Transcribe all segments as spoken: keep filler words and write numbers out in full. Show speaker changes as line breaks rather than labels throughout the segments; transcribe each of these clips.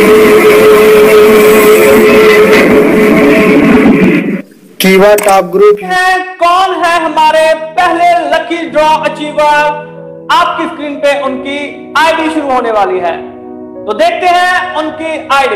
कीवा top group
है। कौन है हमारे पहले लकी ड्रॉ अचीवर? आपकी स्क्रीन पे उनकी आईडी शुरू होने वाली है, तो देखते हैं उनकी आईडी।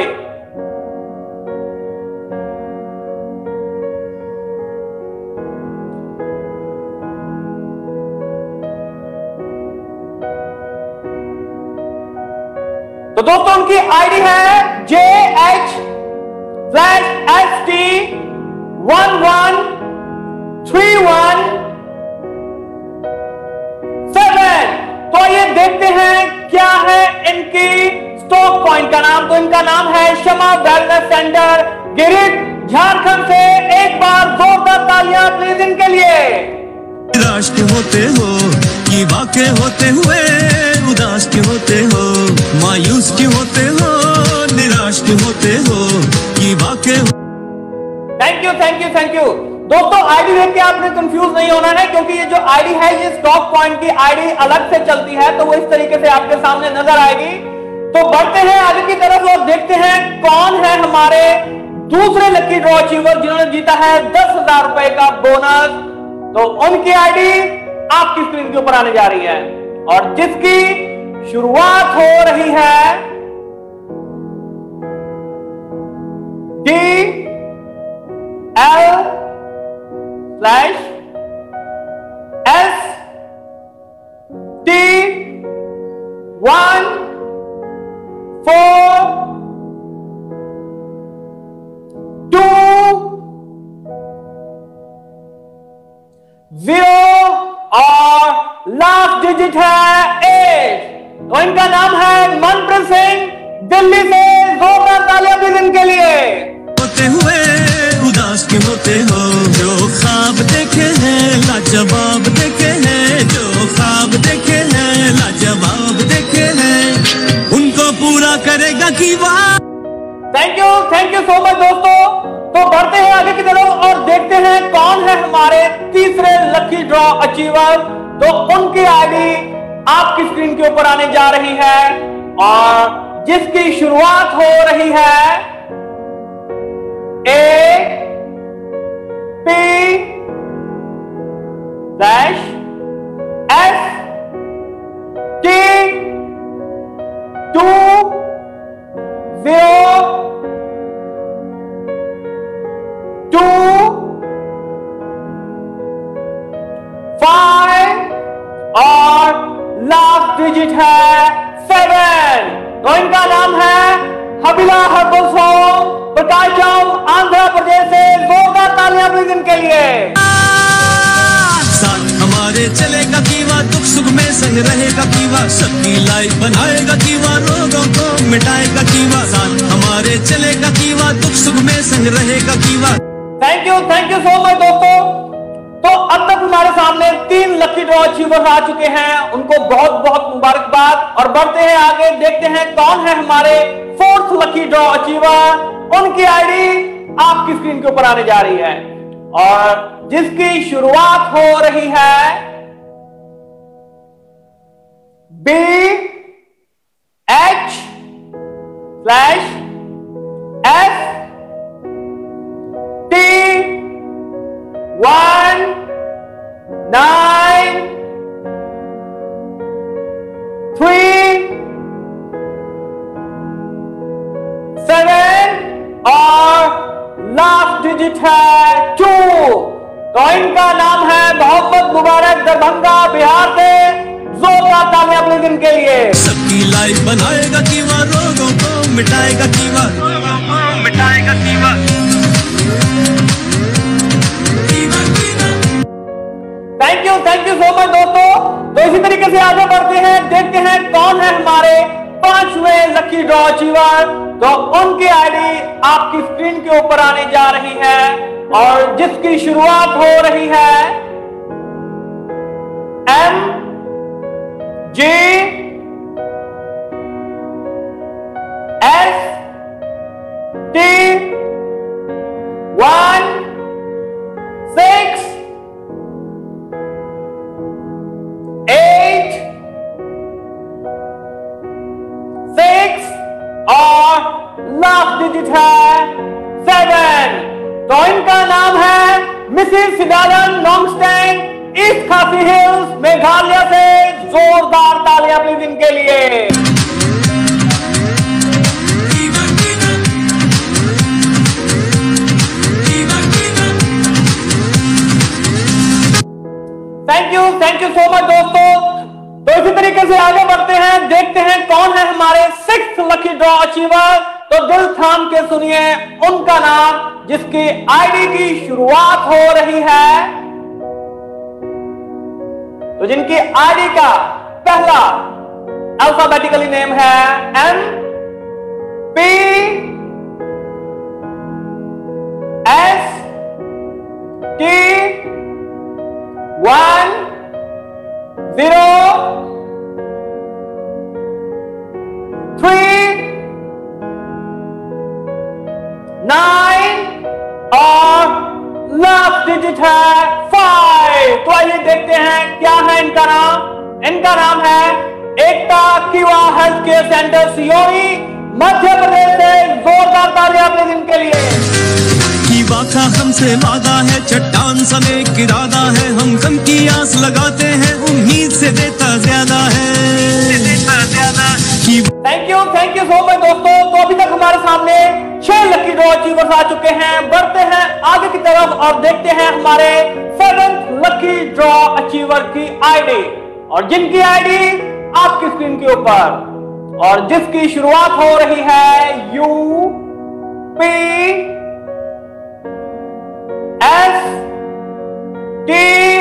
तो दोस्तों उनकी आईडी है J H slash S T one one three one seven. तो ये देखते हैं क्या है इनकी स्टॉक पॉइंट का नाम। तो इनका नाम है शमा वेलनेस सेंटर, गिरिड, झारखंड से। एक बार जोरदार तालियां प्लीज इनके लिए।
निराश के होते हो कि वाके होते हुए उदास के होते हो, मायूस के होते हो, निराश के होते हो कि वाके।
Thank you thank you thank you. दोस्तों आईडी देख के आपने कंफ्यूज नहीं होना है, क्योंकि ये जो आईडी है ये स्टॉक पॉइंट की आईडी अलग से चलती है, तो वो इस तरीके से आपके सामने नजर आएगी। तो बढ़ते हैं आगे की तरफ और देखते हैं कौन है हमारे दूसरे लकी ड्रॉ अचीवर जिन्होंने जीता है दस हजार रुपए का बोनस। तो उनकी आईडी आपकी स्क्रीन के ऊपर आने जा रही है और जिसकी शुरुआत हो रही है D L slash S T one four two zero और लास्ट डिजिट है एट। तो इनका नाम है मनप्रीत सिंह, दिल्ली से। जोरदार तालियां भी इनके लिए।
होते हुए उदास के होते हो, जो ख्वाब देखे हैं लाजवाब देखे हैं, जो ख्वाब देखे हैं लाजवाब देखे हैं, उनको पूरा करेगा Keeva.
Thank you thank you so much दोस्तों। तो बढ़ते हैं आगे की तरफ और देखते हैं कौन है हमारे तीसरे लकी ड्रॉ अचीवर। तो उनकी आईडी आपकी स्क्रीन के ऊपर आने जा रही है और जिसकी शुरुआत हो रही है A P dash S T two zero two five और लास्ट डिजिट है सेवन। तो इनका नाम है हबीला हर्बल होम, प्रकाशम, आंध्र प्रदेश से। जोरदार तालियां प्लीज इनके लिए।
साथ हमारे चलेगा कीवा, दुख सुख में संग रहेगा कीवा, सबकी लाइफ बनाएगा कीवा, रोगों को मिटाएगा कीवा। साथ हमारे चलेगा कीवा, दुख सुख में संग रहेगा Keeva.
Thank you thank you so much दोस्तों। तो अब तक हमारे सामने तीन लकी ड्रॉ अचीवर्स आ चुके हैं, उनको बहुत बहुत मुबारकबाद। और बढ़ते हैं आगे, देखते हैं कौन है हमारे फोर्थ लकी ड्रॉ अचीवर। उनकी आईडी आपकी स्क्रीन के ऊपर आने जा रही है और जिसकी शुरुआत हो रही है B H slash S T one nine three seven और लास्ट डिजिट है टू। तो इनका नाम है मोहम्मद मुबारक, दरभंगा, बिहार से। जोरदार तालियां प्लीज इनके लिए।
सबकी लाइफ बनाएगा कीवा, रोगों को मिटाएगा कीवा, रोगों को मिटाएगा कीवा।
Thank you thank you so much दोस्तों। तो इसी तरीके से आगे बढ़ते हैं, देखते हैं कौन है हमारे पांचवें लकी ड्रॉ अचीवर। तो उनकी आईडी आपकी स्क्रीन के ऊपर आने जा रही है और जिसकी शुरुआत हो रही है M G S T one six eight six और लास्ट डिजिट है सेवन। तो इनका नाम है Mrs Sidalan Nongsteng, east Khasi hills, Meghalaya से। जोरदार तालियां प्लीज इनके लिए। Thank you thank you so much दोस्तों। तो इसी तरीके से आगे बढ़ते हैं, देखते हैं कौन है हमारे सिक्स लकी ड्रॉ अचीवर। तो दिल थाम के सुनिए उनका नाम, जिसकी आईडी की शुरुआत हो रही है, तो जिनकी आईडी का पहला अल्फाबेटिकली नेम है M P S T one zero three nine और लास्ट डिजिट है फाइव। तो आइए देखते हैं क्या है इनका नाम। इनका नाम है Ekta Keeva health care centre, Seoni, Madhya Pradesh से। जोरदार तालियां प्लीज इनके लिए।
कीवा का हमसे वादा है, चट्टान सा नेक इरादा है, हम गम की आस लगाते हैं, उम्मीद से देता ज्यादा है, देता ज्यादा।
Thank you thank you so much दोस्तों। तो अभी तक हमारे सामने छह लकी ड्रॉ अचीवर्स आ चुके हैं। बढ़ते हैं आगे की तरफ और देखते हैं हमारे सेवंथ लकी ड्रॉ अचीवर की आईडी, और जिनकी आईडी आपकी स्क्रीन के ऊपर, और जिसकी शुरुआत हो रही है U P S T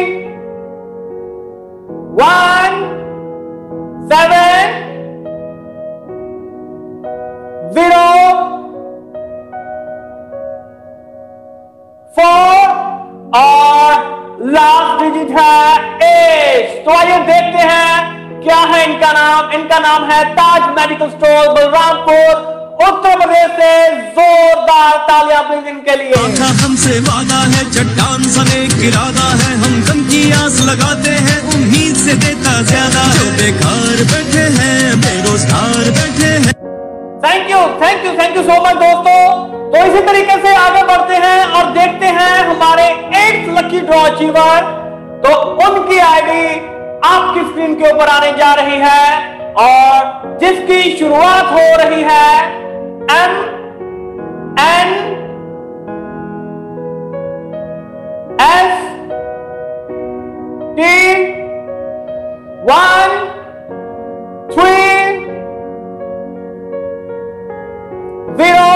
one seven zero four और लास्ट डिजिट है एट। तो आइए देखते हैं क्या है इनका नाम। इनका नाम है ताज मेडिकल स्टोर, बलरामपुर, उत्तर प्रदेश से। जोरदार तालियां प्लीज इनके लिए।
हमसे वादा है, चट्टान सा नेक इरादा है, हम गम की आस लगाते हैं, उम्मीद से देता ज्यादा। जो बेकार बैठे हैं, बेरोजगार बैठे हैं।
Thank you thank you thank you so much दोस्तों। तो इसी तरीके से आगे बढ़ते हैं और देखते हैं हमारे एट लकी ड्रॉ अचीवर। तो उनकी आईडी आपकी स्क्रीन के ऊपर आने जा रही है, और जिसकी शुरुआत हो रही है M N S T one three zero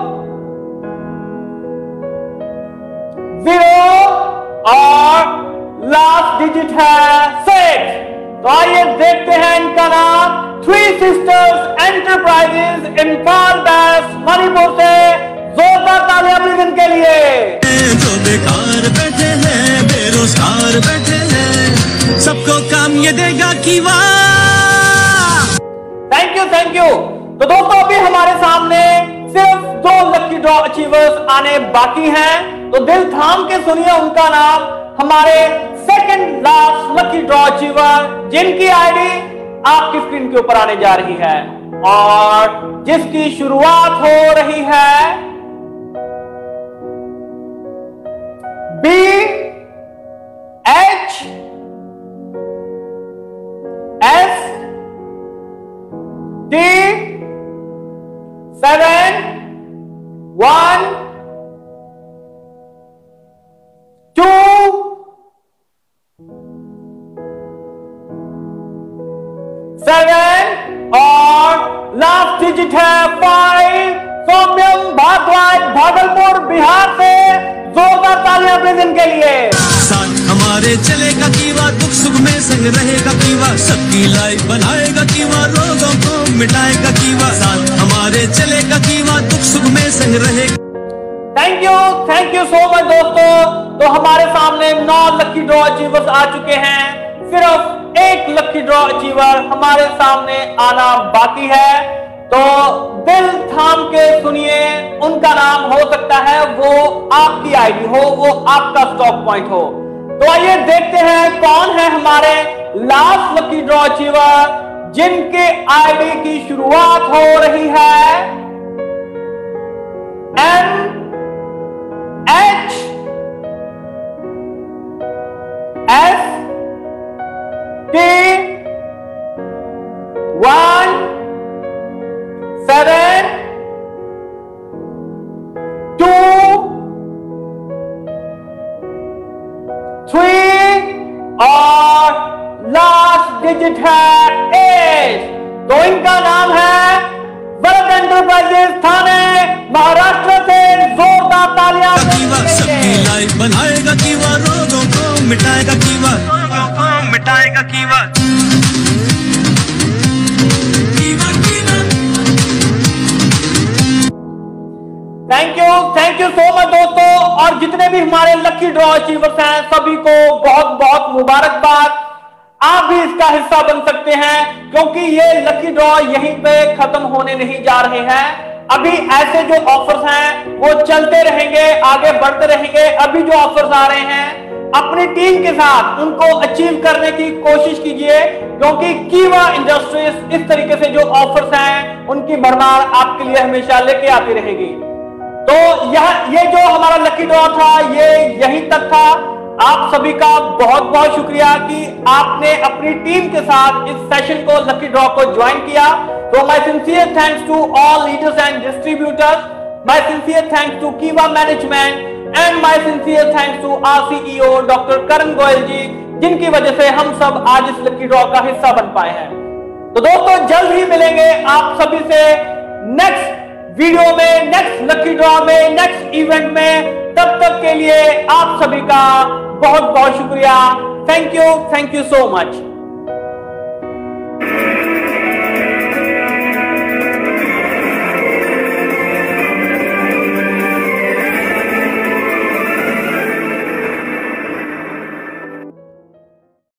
zero और लास्ट डिजिट है सिक्स। तो आइए देखते हैं इनका नाम। Three sisters enterprises, Imphal west, Manipur से। जोरदार तालियां प्लीज इनके लिए।
जो बेकार बैठे हैं, बेरोजगार बैठे हैं, सबको काम ये देगा Keeva.
Thank you thank you. तो दोस्तों अभी हमारे सामने सिर्फ दो लकी ड्रॉ अचीवर्स आने बाकी हैं। तो दिल थाम के सुनिए उनका नाम, हमारे second last lucky draw achiever, जिनकी आईडी आपकी स्क्रीन के ऊपर आने जा रही है, और जिसकी शुरुआत हो रही है B H S T seven one two seven और लास्ट डिजिट है फाइव। सौम्यम भारद्वाज, भागलपुर, बिहार से। जोरदार तालियां प्लीज इनके लिए।
साथ हमारे चलेगा कीवा, दुख सुख में संग रहेगा कीवा, सबकी लाइफ बनाएगा कीवा, रोगों को मिटाएगा कीवा। साथ हमारे चलेगा कीवा, दुख सुख में संग रहेगा।
Thank you thank you so much दोस्तों। तो हमारे सामने नौ लकी ड्रॉ अचीवर्स आ चुके हैं। सिर्फ एक लकी ड्रॉ अचीवर हमारे सामने आना बाकी है। तो दिल थाम के सुनिए उनका नाम, हो सकता है वो आपकी आईडी हो, वो आपका स्टॉक पॉइंट हो। तो आइए देखते हैं कौन है हमारे लास्ट लकी ड्रॉ अचीवर, जिनके आईडी की शुरुआत हो रही है सेवन, टू, थ्री और लास्ट डिजिट है एट। तो इनका नाम है वरद एंटरप्राइजेस थाने, महाराष्ट्र से जोरदार तालियां।
सबकी लाइफ बनाएगा कीवा, रोगों को मिटाएगा कीवा, रोगों को मिटाएगा कीवा।
Thank you, thank you so much दोस्तों। और जितने भी हमारे लकी ड्रॉ अचीवर्स हैं सभी को बहुत बहुत मुबारकबाद। आप भी इसका हिस्सा बन सकते हैं क्योंकि ये लकी ड्रॉ यहीं पे खत्म होने नहीं जा रहे हैं। अभी ऐसे जो ऑफर्स हैं वो चलते रहेंगे, आगे बढ़ते रहेंगे। अभी जो ऑफर्स आ रहे हैं अपनी टीम के साथ उनको अचीव करने की कोशिश कीजिए क्योंकि कीवा इंडस्ट्रीज इस तरीके से जो ऑफर्स हैं उनकी भरमार आपके लिए हमेशा लेके आती रहेगी। तो यह ये जो हमारा लकी ड्रॉ था ये यहीं तक था। आप सभी का बहुत बहुत शुक्रिया कि आपने अपनी टीम के साथ इस सेशन को लकी ड्रॉ को ज्वाइन किया। तो my sincere thanks to all leaders and distributors, my sincere thanks to कीवा management and my sincere thanks to our CEO doctor Karan Goyal ji, जिनकी वजह से हम सब आज इस लकी ड्रॉ का हिस्सा बन पाए हैं। तो दोस्तों जल्द ही मिलेंगे आप सभी से नेक्स्ट वीडियो में, नेक्स्ट लकी ड्रॉ में, नेक्स्ट इवेंट में। तब तक के लिए आप सभी का बहुत बहुत शुक्रिया। Thank you, thank you so much.